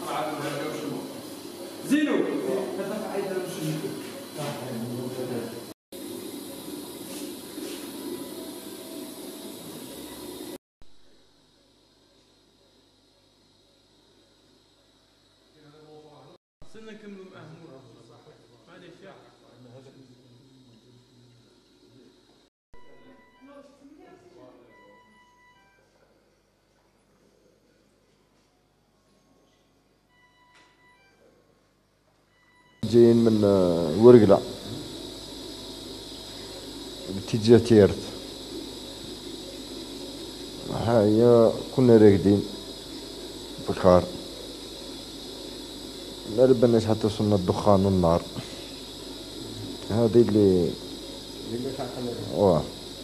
زينو صرنا نكملوا معاهم ما هذا الشيء جايين من ورقلة باتجاه تيرت. هيا كنا راقدين بكار ما لبناش حتى وصلنا الدخان والنار. هذه اللي واه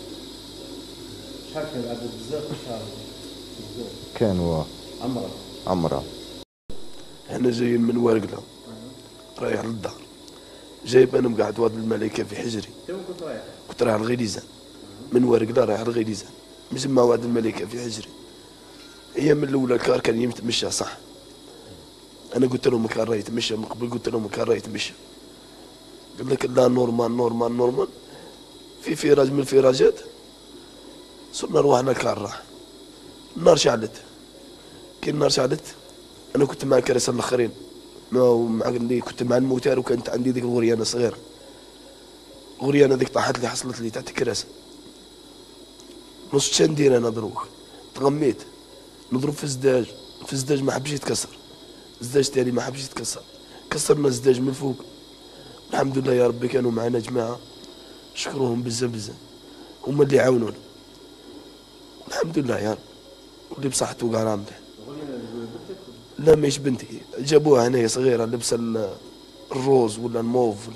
شحال كان العدد؟ بزاف شحال؟ كان واه عمرة. احنا جايين من ورقلة رايح للدار، جايب انا مقعد واد الملكة في حجري. كنت رايح لغيليزان من ورقلة رايح لغيليزان، مجمع واد الملكة في حجري. هي من الاولى الكار كان يتمشى صح، انا قلت لهم كان راهي يتمشى من قبل، قلت لهم كان راهي يتمشى. قال لك لا نورمال في فراج من الفراجات. صرنا روحنا كار راح، النار شعلت. كي النار شعلت انا كنت مع الكراسة الاخرين، مع اللي كنت مع الموتار، وكانت عندي ذيك الغريانة صغيرة. الغريانة ذيك طاحت لي، حصلت لي تحت الكراسة. نص ندير انا دروك، تغميت نضرب في الزداج ما حبش يتكسر. الزداج تاني ما حبش يتكسر، كسرنا الزداج من فوق. الحمد لله يا ربي كانوا معنا جماعة شكروهم بزاف هما اللي عاونونا. الحمد لله يا رب، واللي بصحته وقع رامده. لا مش بنتي، جابوها هنا صغيرة لبسة الروز ولا الموف.